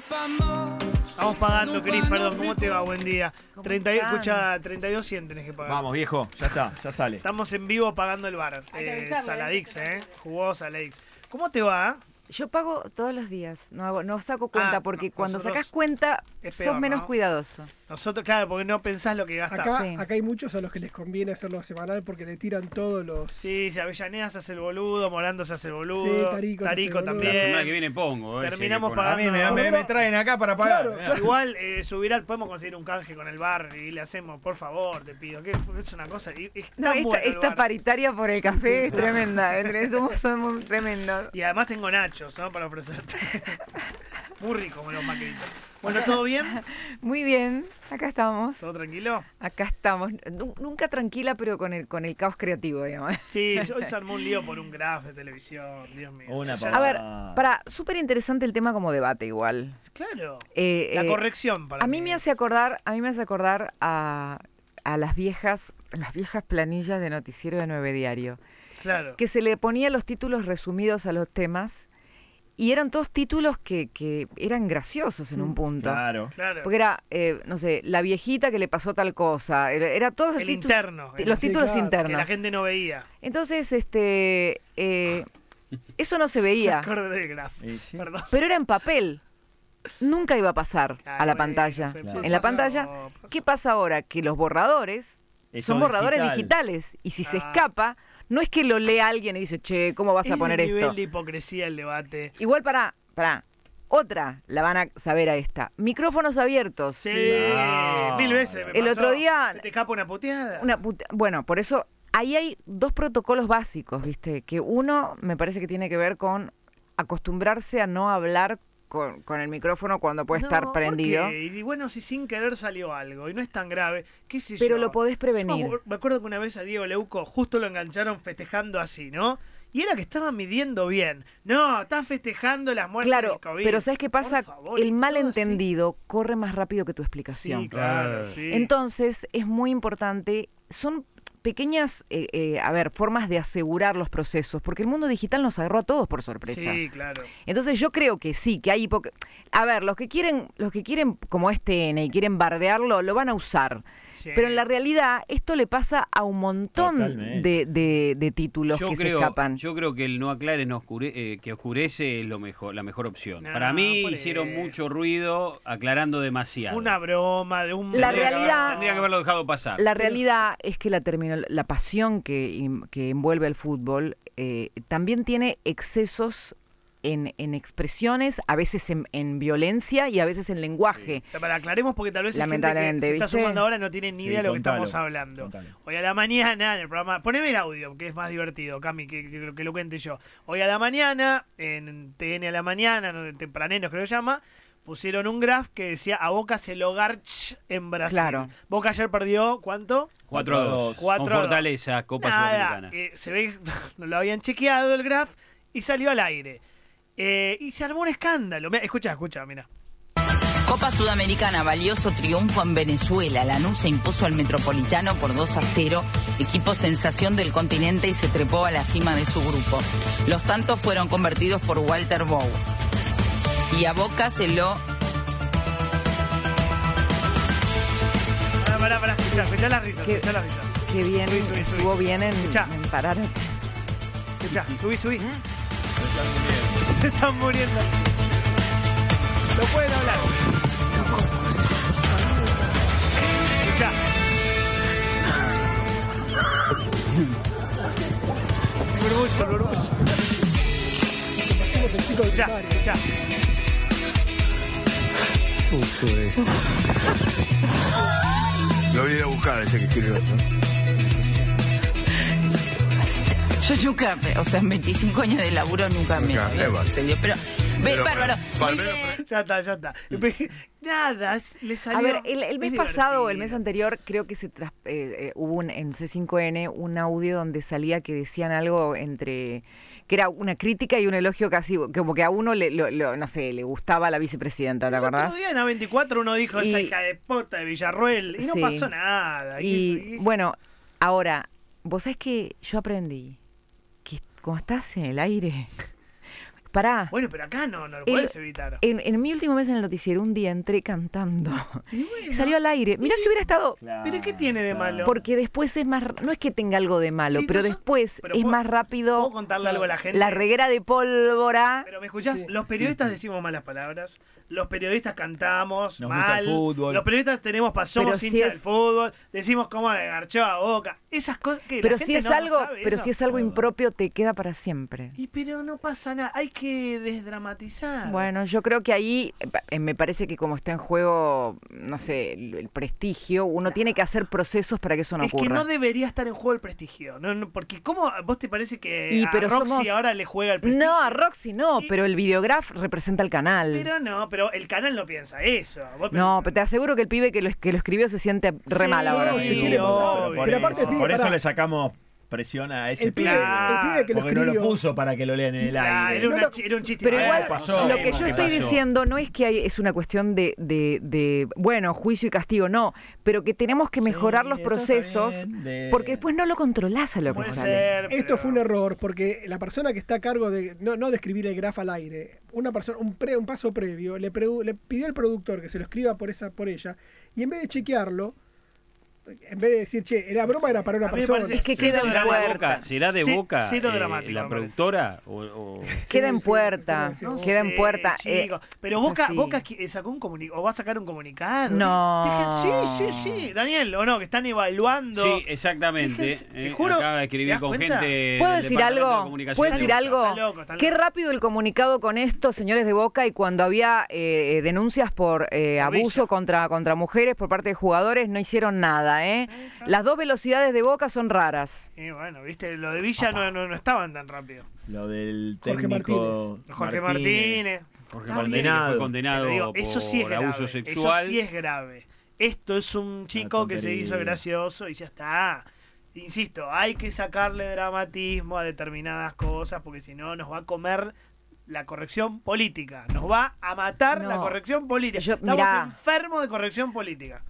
Estamos pagando, Cris, perdón, ¿cómo te va? Buen día. 30, escucha, 32 100 tenés que pagar. Vamos, viejo, ya está, ya sale. Estamos en vivo pagando el bar. Saladix, jugó Saladix. ¿Cómo te va? Yo pago todos los días, no saco cuenta, porque no, cuando nosotros sacás cuenta es peor, sos menos ¿no? cuidadoso. Nosotros, claro, porque no pensás lo que gastás. Acá hay muchos a los que les conviene hacerlo semanal porque le tiran todos los... Sí, si Avellaneda se hace el boludo, Morando se hace el boludo, Sí, Tarico Tarico se hace el boludo. también. La semana que viene pongo. Terminamos A pagando. mí me traen acá para pagar. Claro. Igual subirá, podemos conseguir un canje con el bar y le hacemos, por favor, te pido, que es una cosa. No, Tan bueno el esta bar. paritaria por el café es tremenda, somos tremendos. Y además tengo nachos, ¿no? Para ofrecerte. Muy rico con los macritos. Bueno, ¿todo bien? Muy bien, acá estamos. ¿Todo tranquilo? Acá estamos. Nunca tranquila, pero con el caos creativo, digamos. Sí, hoy se armó un lío por un graph de televisión, Dios mío. Una Ya- A ver, súper interesante el tema como debate igual. Claro. La La corrección para A mí me hace acordar a las viejas planillas de noticiero de 9 Diario, Claro. que se le ponía los títulos resumidos a los temas y eran todos títulos que eran graciosos en un punto. Claro. Claro. Porque era, no sé, la viejita que le pasó tal cosa. Era todos El interno. los Sí, títulos claro, internos. Que la gente no veía. Entonces, eso no se Me veía, acuerdo del graph. Sí. Perdón. pero era en papel. Nunca iba a pasar a la Bueno, pantalla. se Sí, En la pasó, pantalla, pasó. ¿qué pasa ahora? Que los borradores Eso son borradores digital. digitales. Y si se Ah. escapa, no es que lo lee alguien y dice, che, ¿cómo vas a poner Es el nivel esto? de hipocresía el debate. Igual para otra la van a saber a esta. Micrófonos abiertos. Sí, No. 1000 veces me El pasó. otro día- ¿Se te escapa una puteada? Bueno, por eso ahí hay dos protocolos básicos, ¿viste? Que uno me parece que tiene que ver con acostumbrarse a no hablar con el micrófono cuando puede estar ¿por prendido. qué? Y bueno, si sin querer salió algo y no es tan grave, qué sé Pero yo. lo podés prevenir. Yo me acuerdo que una vez a Diego Leuco justo lo engancharon festejando así, ¿no? Y era que estaba midiendo bien. No, está festejando las muertes Claro, del COVID. pero ¿sabes qué pasa? Por favor, El y todo malentendido corre más rápido que tu explicación. Sí, claro, Claro. sí. Entonces, es muy importante, son pequeñas, formas de asegurar los procesos, porque el mundo digital nos agarró a todos por sorpresa. Sí, claro. Entonces yo creo que sí, que hay a ver, los que quieren como TN y quieren bardearlo, lo van a usar. Sí. Pero en la realidad, esto le pasa a un montón Totalmente. de títulos que se escapan. Yo creo que el no aclare que oscurece es la mejor opción. No, Para mí por hicieron eso. mucho ruido aclarando demasiado. Una broma de un... La realidad- Tendría que haberlo dejado pasar. La realidad es que la pasión que envuelve al fútbol también tiene excesos en expresiones, a veces en violencia y a veces en lenguaje. Para aclaremos porque tal vez hay gente que Lamentablemente, se está ¿viste? sumando ahora y no tiene ni Sí, idea de lo que contalo, estamos hablando. contalo. Hoy a la mañana en el programa, poneme el audio que es más divertido, Cami, que lo cuente yo. Hoy a la mañana, en TN a la mañana, no, tempraneros creo que se llama, pusieron un graph que decía a Boca se lo garch en Brasil. Claro. Boca ayer perdió, ¿cuánto? 4-2. 4-2. Con Fortaleza, Copa Nada, Sudamericana. se ve que no lo habían chequeado el graph y salió al aire. Y se armó un escándalo. Mirá, escucha, mira. Copa Sudamericana, valioso triunfo en Venezuela. Lanús se impuso al Metropolitano por 2-0, equipo sensación del continente y se trepó a la cima de su grupo. Los tantos fueron convertidos por Walter Bow. Y a Boca se lo... Pará, escuchá la risa, ¿Qué? escuchá la risa. Qué bien, Subí. estuvo bien en Escuchá. parar. Escuchá, subí. Se están muriendo. No pueden hablar. Escuchá. Burbucho. Hacemos el chico del Escuchá. Lo voy a ir a buscar ese que escribió eso. Yo nunca, o sea, en 25 años de laburo nunca me Nunca, había Eva. sucedido. Pero, Pero bárbaro. bueno, Muy Palmero, bien. Ya está. Nada, le salió. A ver, el mes es pasado o el divertido. mes anterior creo que hubo en C5N un audio donde salía que decían algo que era una crítica y un elogio casi, como que a uno no sé, le gustaba la vicepresidenta, ¿te El acordás? otro día en A24 uno dijo esa Y- hija de puta de Villarruel y no Sí. pasó nada. Y bueno, ahora, vos sabés que yo aprendí que cuando estás en el aire, Pará. Bueno, pero acá no lo puedes evitar. En mi último mes en el noticiero, un día entré cantando. Y bueno, Salió al aire. Mirá si hubiera estado... ¿pero qué tiene de malo? Porque después es más... No es que tenga algo de malo, Sí, pero después pero es puedo- más rápido. ¿Puedo contarle algo a la gente? La reguera de pólvora. Pero me escuchás, Sí. los periodistas decimos malas palabras, los periodistas cantamos Nos gusta mal, el fútbol. los periodistas somos Pero si hinchas es- del fútbol, decimos cómo de garchó a Boca, esas cosas que Pero la si gente es no algo, sabe pero eso. si es algo impropio, te queda para siempre. Y pero no pasa nada, hay que desdramatizar. Bueno, yo creo que ahí me parece que como está en juego, no sé, el prestigio, uno tiene que hacer procesos para que eso no es que ocurra. no debería estar en juego el prestigio, porque ¿cómo vos te parece que pero a Roxy somos- ahora le juega el prestigio? No, a Roxy no, Y- pero el videograf representa el canal. Pero el canal no piensa eso. Vos No, pero te aseguro que el pibe que lo escribió se siente re Sí, mal ahora. se quiere matar. obvio. Pero aparte, pibe, por eso pará. le sacamos presión a ese El pibe, pibe. Claro, el pibe que lo Porque no lo escribió. puso para que lo lean en el Claro, aire. era un chiste. Pero Ah, igual, pasó, lo que yo ¿qué estoy pasó? diciendo no es que es una cuestión de, bueno, juicio y castigo, no, pero que tenemos que mejorar los eso está procesos, bien, porque después no lo controlás a lo que puede sale. ser. Esto pero- fue un error porque la persona que está a cargo de no de escribir el graf al aire, una persona un paso previo le pidió al productor que se lo escriba por ella y en vez de chequearlo, en vez de decir, che, era broma, era para una A mí me persona. parece Es que cero queda en ¿Será de puerta. Boca? ¿Será de Ce- Boca cero dramático, la me parece. productora? O... Queda en Sí, puerta, sí, No queda en sé, puerta. chicos. Pero es Boca, así. Boca sacó un comunicado, o va a sacar un comunicado. No. Sí, Daniel, o no, que están evaluando. Sí, exactamente. Déjense, te juro, Acaba de ¿te escribir das con cuenta? gente. ¿Puedo del decir Departamento de algo? Comunicación. ¿Puedo decir Están algo? locos, están Qué locos. rápido el comunicado con esto, señores de Boca, y cuando había denuncias por abuso contra mujeres por parte de jugadores, no hicieron nada, ¿eh? Las dos velocidades de Boca son raras. Y bueno, viste, lo de Villa no estaban tan rápido. Lo del Jorge técnico Jorge Martínez. Jorge Está Martínez bien. fue condenado Pero digo, por eso sí es grave. abuso sexual. Eso sí es grave. Esto es un chico que se hizo tontería. gracioso y ya está. Insisto, hay que sacarle dramatismo a determinadas cosas porque si no nos va a comer la corrección política. Nos va a matar No. la corrección política. Yo- Estamos mirá. enfermos de corrección política.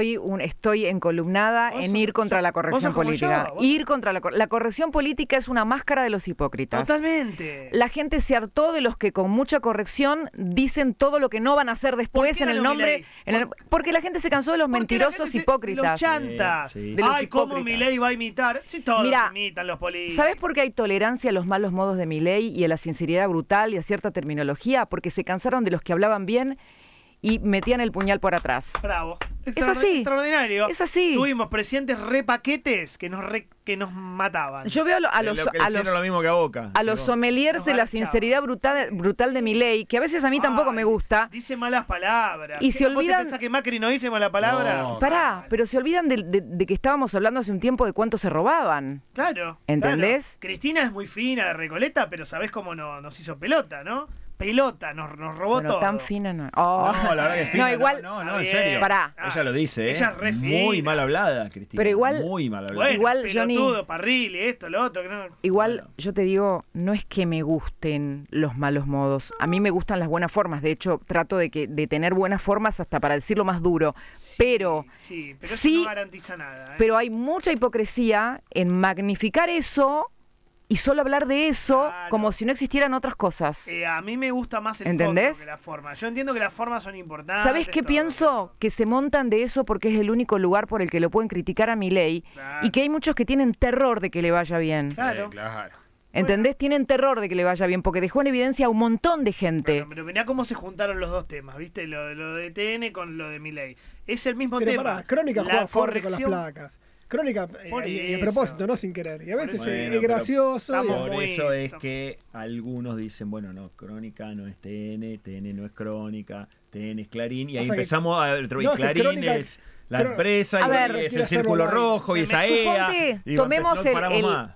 Estoy encolumnada Vos en sos- ir contra sos- la vos corrección sos como política. yo, vos- Ir contra la corrección política es una máscara de los hipócritas. Totalmente. La gente se hartó de los que con mucha corrección dicen todo lo que no van a hacer después qué en el ganó nombre. Milei? Porque la gente se cansó de los Porque la mentirosos gente Los hipócritas. chantas. Sí, sí. De los Ay, cómo hipócritas. Milei va a imitar. Si todos Mirá, imitan los políticos. ¿Sabes por qué hay tolerancia a los malos modos de Milei y a la sinceridad brutal y a cierta terminología? Porque se cansaron de los que hablaban bien y metían el puñal por atrás. Bravo. así. Extraordinario. Es así. Tuvimos presidentes repaquetes que nos mataban. Yo veo a Es los, lo que le a los, hicieron lo mismo que a Boca. a los sommeliers Nos de la garchaban. sinceridad brutal de Milei, que a veces a mí tampoco Ay, me gusta. Dice malas palabras. Y se ¿Vos te olvidan- pensás que Macri no dice mala palabra? No. Pará, pero se olvidan de que estábamos hablando hace un tiempo de cuánto se robaban. Claro. ¿Entendés? claro. Cristina es muy fina de Recoleta, pero sabés cómo nos hizo pelota, ¿no? Pelota, nos robó Bueno, todo. tan fina no. Oh. No, la verdad que fina, No, igual. No, Está en bien. serio. Pará. Ella lo dice, ¿eh? Ella es re Muy fina. mal hablada, Cristina. Pero igual- Muy mal hablada. Bueno, Igual, Johnny- pelotudo, Parrilli, esto, lo otro. Que no... Igual, Bueno. yo te digo, no es que me gusten los malos modos. A mí me gustan las buenas formas. De hecho, trato de tener buenas formas hasta para decirlo más duro. Sí, Pero sí, pero sí, eso no garantiza nada. ¿eh? Pero hay mucha hipocresía en magnificar eso y solo hablar de eso Claro. como si no existieran otras cosas. A mí me gusta más el ¿Entendés? fondo que la forma. Yo entiendo que las formas son importantes. ¿Sabés qué todo, pienso? Que se montan de eso porque es el único lugar por el que lo pueden criticar a Milei Claro. y que hay muchos que tienen terror de que le vaya bien. Claro. Claro. ¿Entendés? Tienen terror de que le vaya bien porque dejó en evidencia a un montón de gente. Bueno, pero mirá cómo se juntaron los dos temas, ¿viste? Lo de TN con lo de Milei. Es el mismo Pero tema. pará, Crónica La juega fuerte con las corrección- placas. Crónica, Por y a eso. propósito, no sin querer. Y a veces Bueno, es pero gracioso. estamos Por muy- eso es que algunos dicen, bueno, no, Crónica no es TN, TN no es Crónica, TN es Clarín, y ahí O sea que- empezamos a... Y no, es que Clarín Crónica- es la Cro- empresa, A y ver, es quiere el hacerlo Círculo live. Rojo, y Se esa me EA. Suponte, y tomemos no paramos más.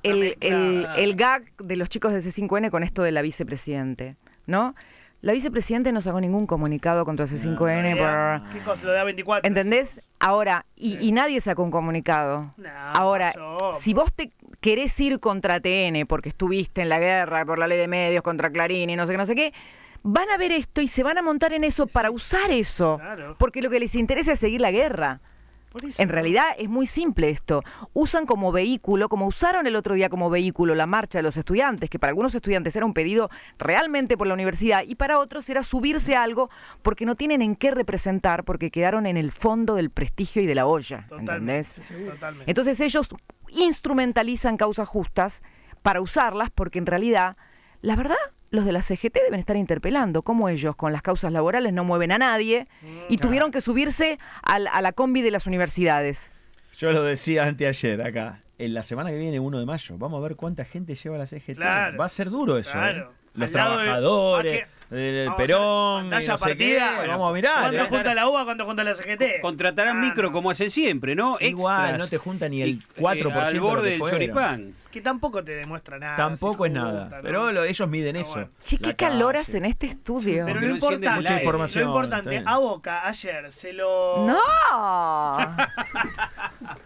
el gag de los chicos de C5N con esto de la vicepresidente, ¿no? La vicepresidente no sacó ningún comunicado contra C5N. ¿Qué cosa? Lo de A24. ¿Entendés? Ahora, y nadie sacó un comunicado. No, Ahora, pasó. si vos te querés ir contra TN porque estuviste en la guerra por la ley de medios contra Clarín y no sé qué, van a ver esto y se van a montar en eso para usar eso. Claro. Porque lo que les interesa es seguir la guerra. Por eso. En realidad es muy simple esto. Usan como vehículo, como usaron el otro día como vehículo la marcha de los estudiantes, que para algunos estudiantes era un pedido realmente por la universidad y para otros era subirse a algo porque no tienen en qué representar, porque quedaron en el fondo del prestigio y de la olla. ¿Entendés? Totalmente. Entonces ellos instrumentalizan causas justas para usarlas porque en realidad, la verdad, los de la CGT deben estar interpelando cómo ellos con las causas laborales no mueven a nadie y tuvieron que subirse a la combi de las universidades. Yo lo decía anteayer acá. En la semana que viene, 1 de mayo, vamos a ver cuánta gente lleva la CGT. Claro. Va a ser duro eso. Claro. Los Al lado de- trabajadores, del Vamos a Perón, hacer no sé partida. qué, vamos a mirar. ¿Cuánto ¿eh? junta la UBA? ¿Cuánto junta la CGT? Contratarán micro no. como hacen siempre, ¿no? Igual, Extras. no te junta ni el Y, 4% al de lo borde que del fueron. choripán. Que tampoco te demuestra nada. Tampoco si es nada. junta, ¿no? Pero ellos miden Pero eso. bueno. Che, La qué calor calle. hace en este estudio. Pero Que lo no encienden importante, el aire. información, lo importante, está bien. a Boca ayer se lo... ¡No!